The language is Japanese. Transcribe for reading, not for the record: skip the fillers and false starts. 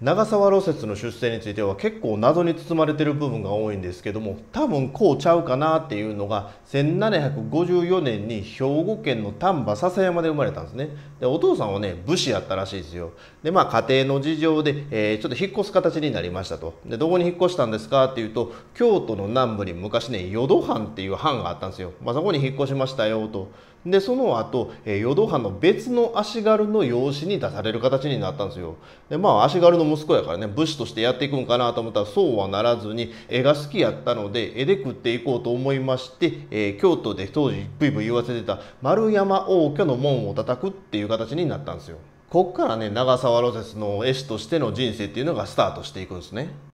長沢露雪の出生については結構謎に包まれている部分が多いんですけども、多分こうちゃうかなっていうのが1754年に兵庫県の丹波篠山で生まれたんですね。でお父さんはね武士やったらしいですよ。で家庭の事情で、ちょっと引っ越す形になりましたと。でどこに引っ越したんですかっていうと、京都の南部に昔ね淀藩っていう藩があったんですよ。そこに引っ越しましたよと。でその後、淀藩の別の足軽の養子に出される形になったんですよ。で足軽の息子やからね武士としてやっていくんかなと思ったらそうはならずに、絵が好きやったので絵で食っていこうと思いまして、京都で当時ブイブイ言わせてた丸山応挙の門を叩くっていう形になったんですよ。こっからね長沢露雪の絵師としての人生っていうのがスタートしていくんですね。